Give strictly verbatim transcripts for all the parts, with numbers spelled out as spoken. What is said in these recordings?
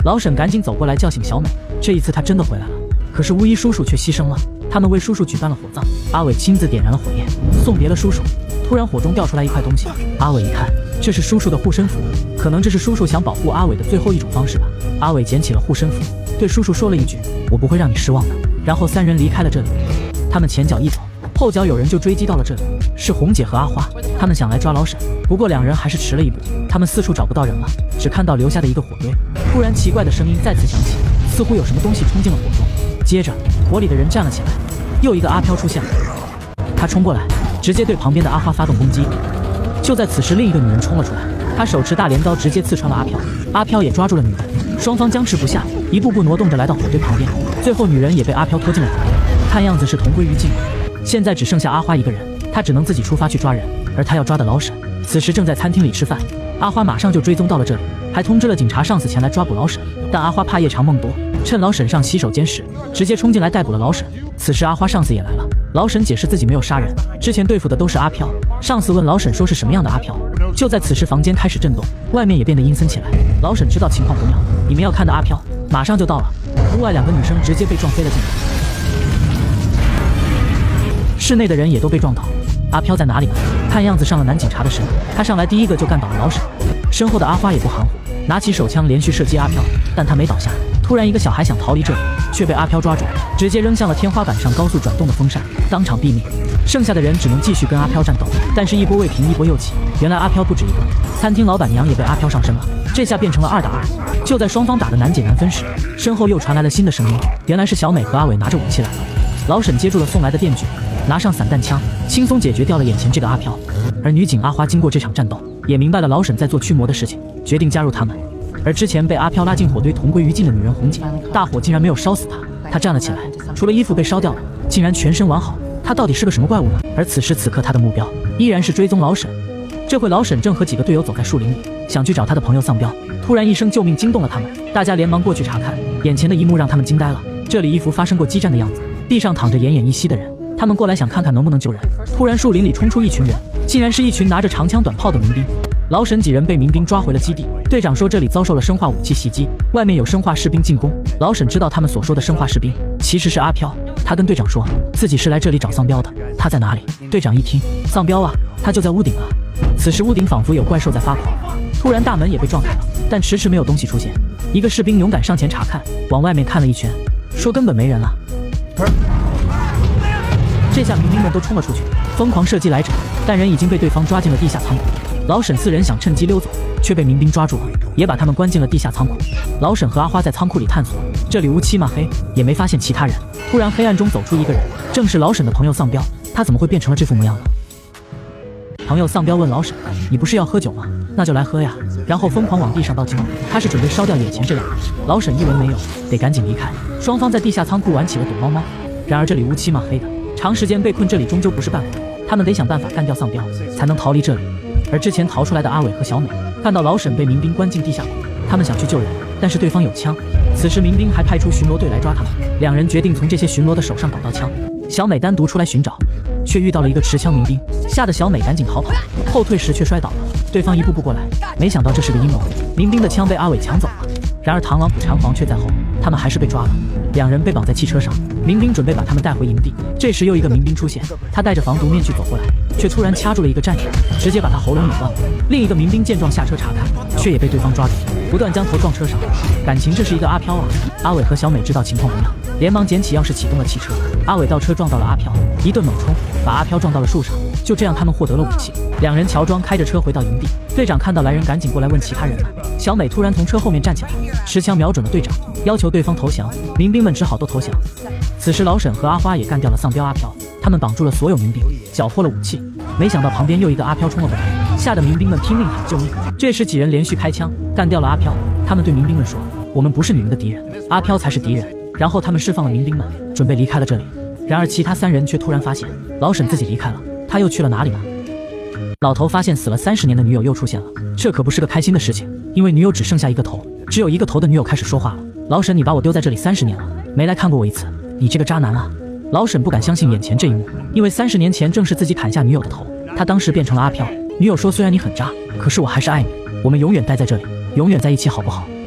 老沈赶紧走过来叫醒小美，这一次他真的回来了。可是巫医叔叔却牺牲了，他们为叔叔举办了火葬。阿伟亲自点燃了火焰，送别了叔叔。突然火中掉出来一块东西，阿伟一看，这是叔叔的护身符，可能这是叔叔想保护阿伟的最后一种方式吧。阿伟捡起了护身符，对叔叔说了一句：“我不会让你失望的。”然后三人离开了这里。他们前脚一走，后脚有人就追击到了这里，是红姐和阿花，他们想来抓老沈，不过两人还是迟了一步。他们四处找不到人了，只看到留下的一个火堆。突然奇怪的声音再次响起，似乎有什么东西冲进了火中。接着火里的人站了起来，又一个阿飘出现了，他冲过来，直接对旁边的阿花发动攻击。就在此时，另一个女人冲了出来，她手持大镰刀直接刺穿了阿飘，阿飘也抓住了女人，双方僵持不下，一步步挪动着来到火堆旁边，最后女人也被阿飘拖进了火堆，看样子是同归于尽。现在只剩下阿花一个人，她只能自己出发去抓人，而她要抓的老沈此时正在餐厅里吃饭。阿花马上就追踪到了这里，还通知了警察上司前来抓捕老沈，但阿花怕夜长梦多，趁老沈上洗手间时直接冲进来逮捕了老沈。此时阿花上司也来了，老沈解释自己没有杀人，之前对付的都是阿飘。上司问老沈说是什么样的阿飘。就在此时，房间开始震动，外面也变得阴森起来。老沈知道情况不妙，你们要看的阿飘马上就到了。屋外两个女生直接被撞飞了进来，室内的人也都被撞倒。阿飘在哪里呢？看样子上了男警察的身，他上来第一个就干倒了老沈。身后的阿花也不含糊，拿起手枪连续射击阿飘，但他没倒下。突然一个小孩想逃离这里，却被阿飘抓住，直接扔向了天花板上高速转动的风扇，当场毙命。剩下的人只能继续跟阿飘战斗，但是一波未平一波又起。原来阿飘不止一个，餐厅老板娘也被阿飘上身了，这下变成了二打二。就在双方打得难解难分时，身后又传来了新的声音，原来是小美和阿伟拿着武器来了。老沈接住了送来的电锯，拿上散弹枪，轻松解决掉了眼前这个阿飘。而女警阿花经过这场战斗，也明白了老沈在做驱魔的事情，决定加入他们。而之前被阿飘拉进火堆同归于尽的女人红姐，大火竟然没有烧死她，她站了起来，除了衣服被烧掉了，竟然全身完好。她到底是个什么怪物呢？而此时此刻，她的目标依然是追踪老沈。这回老沈正和几个队友走在树林里，想去找他的朋友丧彪。突然一声救命惊动了他们，大家连忙过去查看，眼前的一幕让他们惊呆了。这里一幅发生过激战的样子，地上躺着奄奄一息的人，他们过来想看看能不能救人。突然树林里冲出一群人，竟然是一群拿着长枪短炮的民兵。老沈几人被民兵抓回了基地，队长说这里遭受了生化武器袭击，外面有生化士兵进攻。老沈知道他们所说的生化士兵其实是阿飘，他跟队长说自己是来这里找丧彪的，他在哪里？队长一听，丧彪啊，他就在屋顶啊。此时屋顶仿佛有怪兽在发狂，突然大门也被撞开了，但迟迟没有东西出现。一个士兵勇敢上前查看，往外面看了一圈，说根本没人啊。这下民兵们都冲了出去，疯狂射击来者，但人已经被对方抓进了地下仓库。老沈四人想趁机溜走，却被民兵抓住了，也把他们关进了地下仓库。老沈和阿花在仓库里探索，这里乌漆嘛黑，也没发现其他人。突然黑暗中走出一个人，正是老沈的朋友丧彪。他怎么会变成了这副模样呢？朋友丧彪问老沈：“你不是要喝酒吗？那就来喝呀！”然后疯狂往地上倒精油，他是准备烧掉眼前这两人。老沈一闻没有，得赶紧离开。双方在地下仓库玩起了躲猫猫。然而这里乌漆嘛黑的，长时间被困这里终究不是办法，他们得想办法干掉丧彪，才能逃离这里。而之前逃出来的阿伟和小美看到老沈被民兵关进地下库，他们想去救人，但是对方有枪。此时民兵还派出巡逻队来抓他们，两人决定从这些巡逻的手上搞到枪。小美单独出来寻找，却遇到了一个持枪民兵，吓得小美赶紧逃跑，后退时却摔倒了。对方一步步过来，没想到这是个阴谋，民兵的枪被阿伟抢走了。然而螳螂捕蝉黄却在后，他们还是被抓了。两人被绑在汽车上，民兵准备把他们带回营地。这时又一个民兵出现，他戴着防毒面具走过来，却突然掐住了一个战友，直接把他喉咙拧断了。另一个民兵见状下车查看，却也被对方抓住，不断将头撞车上。感情这是一个阿飘啊！阿伟和小美知道情况不妙，连忙捡起钥匙启动了汽车。阿伟倒车撞到了阿飘，一顿猛冲，把阿飘撞到了树上。就这样他们获得了武器，两人乔装开着车回到营地。队长看到来人赶紧过来问其他人了。小美突然从车后面站起来，持枪瞄准了队长，要求对方投降。民兵们只好都投降。此时老沈和阿花也干掉了丧彪阿飘，他们绑住了所有民兵，缴获了武器。没想到旁边又一个阿飘冲了过来，吓得民兵们拼命喊救命。这时几人连续开枪干掉了阿飘，他们对民兵们说：“我们不是你们的敌人，阿飘才是敌人。”然后他们释放了民兵们，准备离开了这里。然而其他三人却突然发现老沈自己离开了，他又去了哪里呢？老头发现死了三十年的女友又出现了，这可不是个开心的事情，因为女友只剩下一个头，只有一个头的女友开始说话了：“老沈，你把我丢在这里三十年了，没来看过我一次，你这个渣男啊！”老沈不敢相信眼前这一幕，因为三十年前正是自己砍下女友的头，他当时变成了阿飘。女友说：“虽然你很渣，可是我还是爱你，我们永远待在这里，永远在一起好不好？”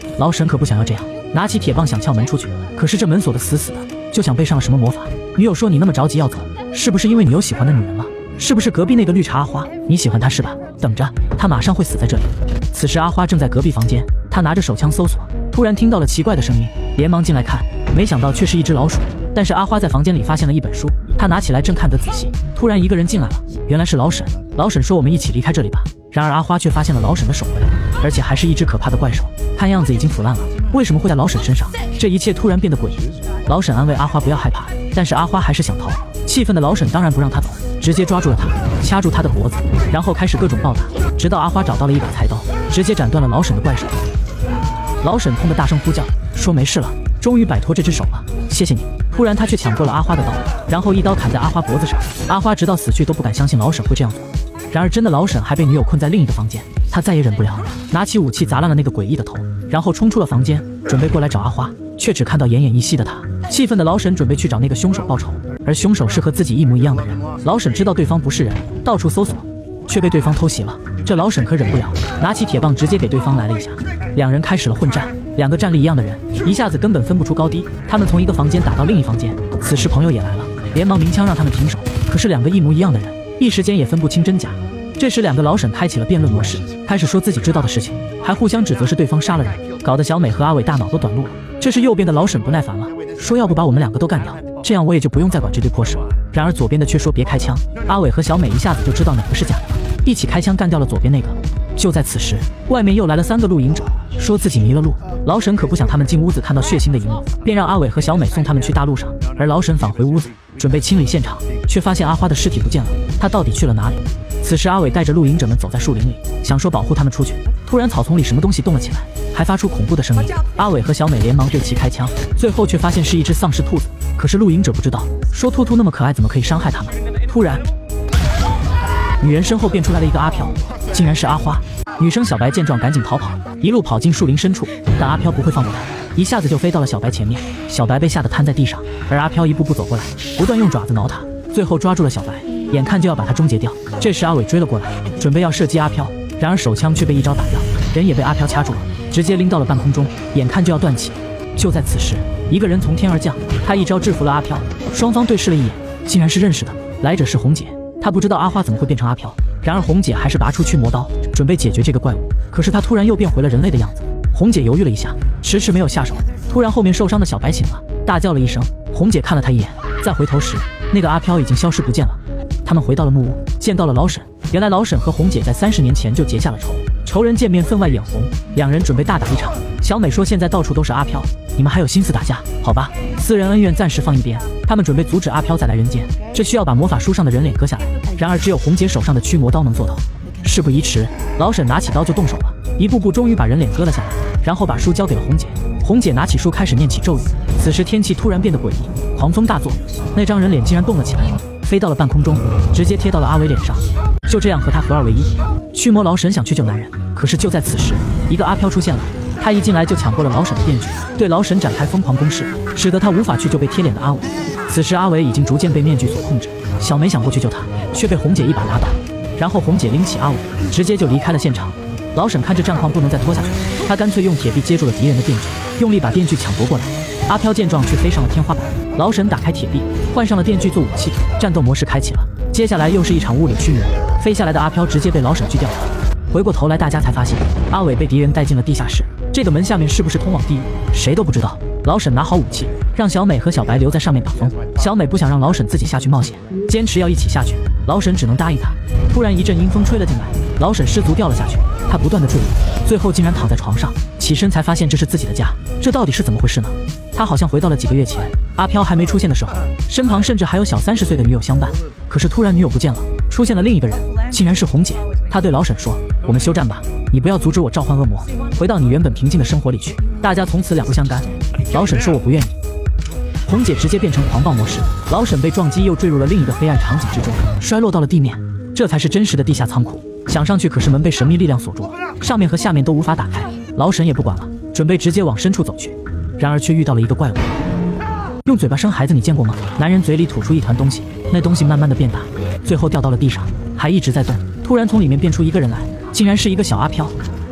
老沈可不想要这样，拿起铁棒想撬门出去，可是这门锁得死死的，就像背上了什么魔法。女友说：“你那么着急要走，是不是因为你有喜欢的女人了？是不是隔壁那个绿茶阿花？你喜欢她是吧？等着，她马上会死在这里。”此时阿花正在隔壁房间，她拿着手枪搜索，突然听到了奇怪的声音，连忙进来看，没想到却是一只老鼠。但是阿花在房间里发现了一本书，她拿起来正看得仔细，突然一个人进来了，原来是老沈。老沈说：“我们一起离开这里吧。”然而阿花却发现了老沈的手回来，而且还是一只可怕的怪兽，看样子已经腐烂了。为什么会在老沈身上？这一切突然变得诡异。老沈安慰阿花不要害怕，但是阿花还是想逃。气愤的老沈当然不让她走，直接抓住了她，掐住她的脖子，然后开始各种暴打，直到阿花找到了一把菜刀，直接斩断了老沈的怪手。老沈痛得大声呼叫，说没事了，终于摆脱这只手了，谢谢你。突然他却抢过了阿花的刀，然后一刀砍在阿花脖子上。阿花直到死去都不敢相信老沈会这样做。然而真的老沈还被女友困在另一个房间，他再也忍不了，拿起武器砸烂了那个诡异的头，然后冲出了房间，准备过来找阿花，却只看到奄奄一息的他。气愤的老沈准备去找那个凶手报仇，而凶手是和自己一模一样的人。老沈知道对方不是人，到处搜索，却被对方偷袭了。这老沈可忍不了，拿起铁棒直接给对方来了一下。两人开始了混战，两个战力一样的人一下子根本分不出高低。他们从一个房间打到另一房间，此时朋友也来了，连忙鸣枪让他们停手。可是两个一模一样的人一时间也分不清真假。这时两个老沈开启了辩论模式，开始说自己知道的事情，还互相指责是对方杀了人，搞得小美和阿伟大脑都短路了。这时右边的老沈不耐烦了，说要不把我们两个都干掉，这样我也就不用再管这堆破事了。然而左边的却说别开枪。阿伟和小美一下子就知道哪个是假的，一起开枪干掉了左边那个。就在此时，外面又来了三个露营者，说自己迷了路。老沈可不想他们进屋子看到血腥的一幕，便让阿伟和小美送他们去大路上。而老沈返回屋子，准备清理现场，却发现阿花的尸体不见了，她到底去了哪里？此时阿伟带着露营者们走在树林里，想说保护他们出去，突然草丛里什么东西动了起来，还发出恐怖的声音。阿伟和小美连忙对其开枪，最后却发现是一只丧尸兔子。可是露营者不知道，说兔兔那么可爱，怎么可以伤害他们？突然女人身后便出来了一个阿飘，竟然是阿花。女生小白见状赶紧逃跑，一路跑进树林深处，但阿飘不会放过她，一下子就飞到了小白前面。小白被吓得瘫在地上，而阿飘一步步走过来，不断用爪子挠她，最后抓住了小白，眼看就要把她终结掉。这时阿伟追了过来，准备要射击阿飘，然而手枪却被一招打掉，人也被阿飘掐住了，直接拎到了半空中，眼看就要断气。就在此时，一个人从天而降，他一招制服了阿飘，双方对视了一眼，竟然是认识的，来者是红姐。她不知道阿花怎么会变成阿飘，然而红姐还是拔出驱魔刀，准备解决这个怪物。可是她突然又变回了人类的样子，红姐犹豫了一下，迟迟没有下手。突然后面受伤的小白醒了，大叫了一声。红姐看了他一眼，再回头时，那个阿飘已经消失不见了。他们回到了木屋，见到了老沈。原来老沈和红姐在三十年前就结下了仇，仇人见面分外眼红，两人准备大打一场。小美说现在到处都是阿飘，你们还有心思打架？好吧，私人恩怨暂时放一边，他们准备阻止阿飘再来人间，这需要把魔法书上的人脸割下来。然而只有红姐手上的驱魔刀能做到。事不宜迟，老沈拿起刀就动手了，一步步终于把人脸割了下来，然后把书交给了红姐。红姐拿起书开始念起咒语。此时天气突然变得诡异，狂风大作，那张人脸竟然动了起来，飞到了半空中，直接贴到了阿伟脸上，就这样和他合二为一。驱魔老沈想去救男人，可是就在此时，一个阿飘出现了，他一进来就抢过了老沈的电锯，对老沈展开疯狂攻势，使得他无法去救被贴脸的阿伟。此时阿伟已经逐渐被面具所控制，小梅想过去救他，却被红姐一把拉倒，然后红姐拎起阿伟，直接就离开了现场。老沈看这战况不能再拖下去，他干脆用铁臂接住了敌人的电锯，用力把电锯抢夺过来。阿飘见状却飞上了天花板，老沈打开铁臂，换上了电锯做武器，战斗模式开启了。接下来又是一场物理驱魔，飞下来的阿飘直接被老沈锯掉了。回过头来，大家才发现阿伟被敌人带进了地下室，这个门下面是不是通往地狱，谁都不知道。老沈拿好武器，让小美和小白留在上面打风。小美不想让老沈自己下去冒险，坚持要一起下去，老沈只能答应他。突然一阵阴风吹了进来，老沈失足掉了下去，他不断的坠落，最后竟然躺在床上，起身才发现这是自己的家，这到底是怎么回事呢？他好像回到了几个月前，阿飘还没出现的时候，身旁甚至还有小三十岁的女友相伴。可是突然女友不见了，出现了另一个人，竟然是红姐。她对老沈说：“我们休战吧，你不要阻止我召唤恶魔，回到你原本平静的生活里去，大家从此两不相干。”老沈说：“我不愿意。”红姐直接变成狂暴模式，老沈被撞击，又坠入了另一个黑暗场景之中，摔落到了地面。这才是真实的地下仓库，想上去可是门被神秘力量锁住了，上面和下面都无法打开。老沈也不管了，准备直接往深处走去，然而却遇到了一个怪物。用嘴巴生孩子你见过吗？男人嘴里吐出一团东西，那东西慢慢的变大，最后掉到了地上，还一直在动。突然从里面变出一个人来，竟然是一个小阿飘。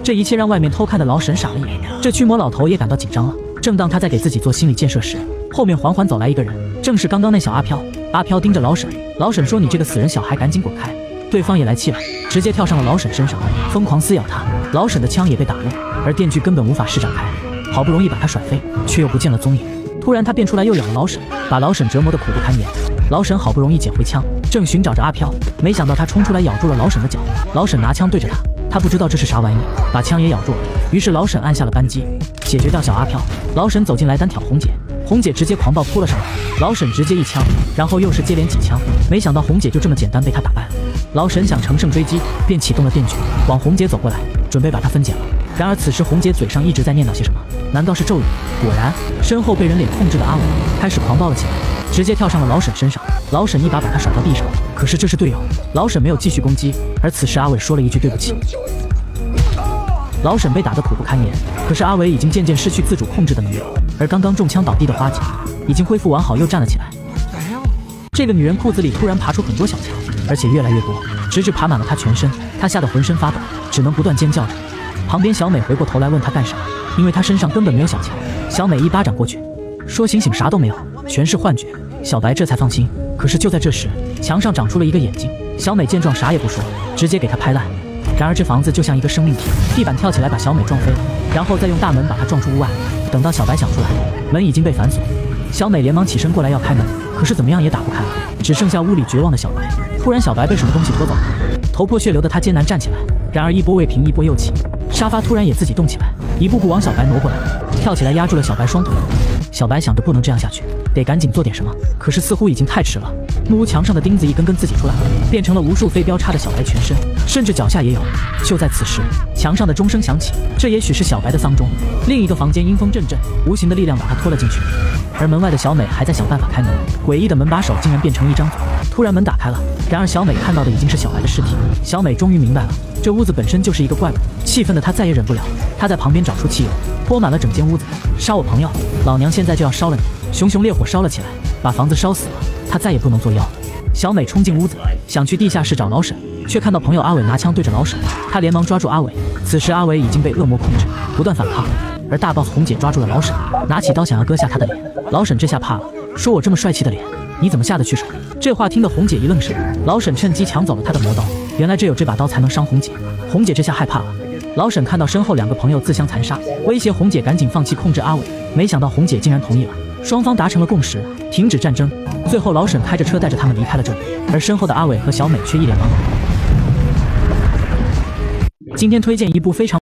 这一切让外面偷看的老沈傻了眼，这驱魔老头也感到紧张了。正当他在给自己做心理建设时，后面缓缓走来一个人，正是刚刚那小阿飘。阿飘盯着老沈，老沈说：“你这个死人小孩，赶紧滚开！”对方也来气了，直接跳上了老沈身上，疯狂撕咬他。老沈的枪也被打落，而电锯根本无法施展开，好不容易把他甩飞，却又不见了踪影。突然他变出来又咬了老沈，把老沈折磨得苦不堪言。老沈好不容易捡回枪，正寻找着阿飘，没想到他冲出来咬住了老沈的脚。老沈拿枪对着他，他不知道这是啥玩意，把枪也咬住了。于是老沈按下了扳机，解决掉小阿飘。老沈走进来单挑红姐，红姐直接狂暴扑了上来，老沈直接一枪，然后又是接连几枪，没想到红姐就这么简单被他打败了。老沈想乘胜追击，便启动了电锯，往红姐走过来，准备把她分解了。然而此时红姐嘴上一直在念叨些什么，难道是咒语？果然，身后被人脸控制的阿伟开始狂暴了起来，直接跳上了老沈身上。老沈一把把他甩到地上，可是这是队友，老沈没有继续攻击。而此时阿伟说了一句对不起。老沈被打得苦不堪言，可是阿伟已经渐渐失去自主控制的能力，而刚刚中枪倒地的花姐已经恢复完好，又站了起来。这个女人裤子里突然爬出很多小强，而且越来越多，直至爬满了她全身。她吓得浑身发抖，只能不断尖叫着。旁边小美回过头来问她干啥，因为她身上根本没有小强。小美一巴掌过去，说醒醒，啥都没有，全是幻觉。小白这才放心。可是就在这时，墙上长出了一个眼睛。小美见状啥也不说，直接给她拍烂。然而这房子就像一个生命体，地板跳起来把小美撞飞了，然后再用大门把她撞出屋外。等到小白想出来，门已经被反锁。小美连忙起身过来要开门，可是怎么样也打不开了，只剩下屋里绝望的小白。突然小白被什么东西拖走了，头破血流的他艰难站起来，然而一波未平一波又起，沙发突然也自己动起来，一步步往小白挪过来，跳起来压住了小白双腿。小白想着不能这样下去，得赶紧做点什么，可是似乎已经太迟了。木屋墙上的钉子一根根自己出来，变成了无数飞镖插着小白全身，甚至脚下也有。就在此时，墙上的钟声响起，这也许是小白的丧钟。另一个房间阴风阵阵，无形的力量把他拖了进去，而门外的小美还在想办法开门，诡异的门把手竟然变成一张嘴。突然门打开了，然而小美看到的已经是小白的尸体。小美终于明白了，这屋子本身就是一个怪物。气愤的她再也忍不了，她在旁边找出汽油，泼满了整间屋子。杀我朋友，老娘现在就要烧了你！熊熊烈火烧了起来，把房子烧死了。她再也不能做妖了。小美冲进屋子，想去地下室找老沈，却看到朋友阿伟拿枪对着老沈，她连忙抓住阿伟。此时阿伟已经被恶魔控制，不断反抗。而大 boss 红姐抓住了老沈，拿起刀想要割下他的脸。老沈这下怕了，说我这么帅气的脸，你怎么下得去手？这话听得红姐一愣神，老沈趁机抢走了她的魔刀。原来只有这把刀才能伤红姐，红姐这下害怕了。老沈看到身后两个朋友自相残杀，威胁红姐赶紧放弃控制阿伟，没想到红姐竟然同意了，双方达成了共识，停止战争。最后老沈开着车带着他们离开了这里，而身后的阿伟和小美却一脸茫然。今天推荐一部非常